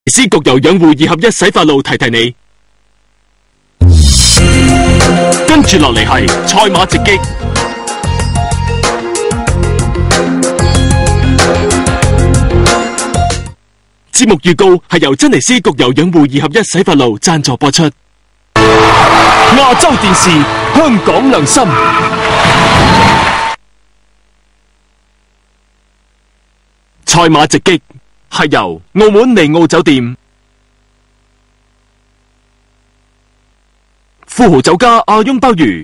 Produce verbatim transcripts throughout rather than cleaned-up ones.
斯焗油養護二合一洗髮露提提你。跟住落嚟係賽馬直擊。節目預告係由珍妮斯焗油養護二合一洗髮露贊助播出。亞洲電視，香港良心。賽馬直擊係由澳門利奧酒店、富豪酒家阿翁鮑魚、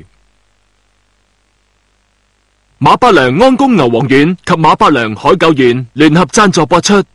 馬百良安宮牛黃丸及馬百良海狗丸聯合贊助播出。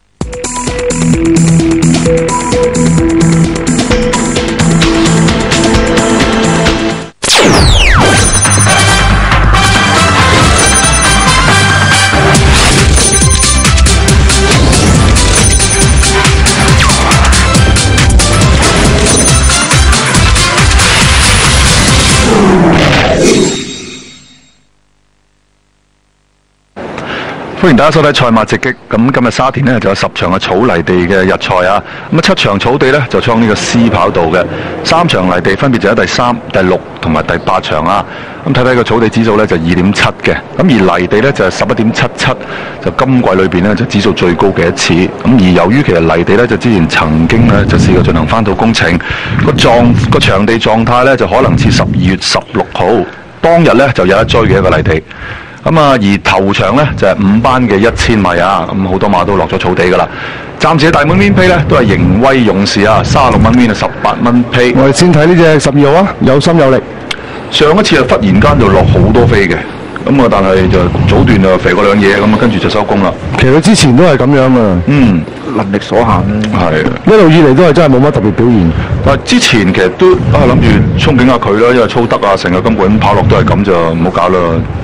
歡迎大家收睇賽馬直擊。咁今日沙田呢就有十場嘅草泥地嘅日賽啊。咁啊七場草地呢就創呢個 C 跑道嘅，三場泥地分別就喺第三、第六同埋第八場啊。咁睇睇個草地指數呢就二點七嘅，咁而泥地呢就係十一點七七，就今季裏邊呢就指數最高嘅一次。咁而由於其實泥地呢就之前曾經呢就試過進行翻土工程，個狀個場地狀態呢就可能似十二月十六號當日呢就有一追嘅一個泥地。咁啊，而頭場呢就係、是、五班嘅一千米啊，咁好多馬都落咗草地噶啦。暫時嘅大滿面批呢都係盈威勇士啊，三十六蚊面啊，十八蚊批。 我哋先睇呢隻十二號啊，有心有力。 上一次啊，忽然間就落好多飛嘅，咁啊，但係就早段就肥過兩嘢，咁啊，跟住就收工啦。 其實佢之前都係咁樣啊， 嗯， 能力所限咧。 係一路以嚟都係真係冇乜特別表現。 但係之前其實都啊諗住憧憬下佢啦，因為操得啊，成個根本跑落都係咁就唔好搞啦。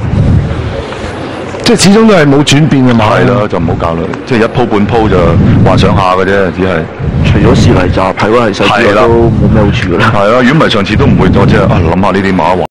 即係始終都係冇轉變嘅馬。 係啦，就唔好搞啦，即係一鋪半鋪就幻想下嘅啫，只係。 除咗試泥集睇嗰係細啲都冇咩好處㗎啦。 係啦，如果唔係上次都唔會多即係啊諗下呢啲馬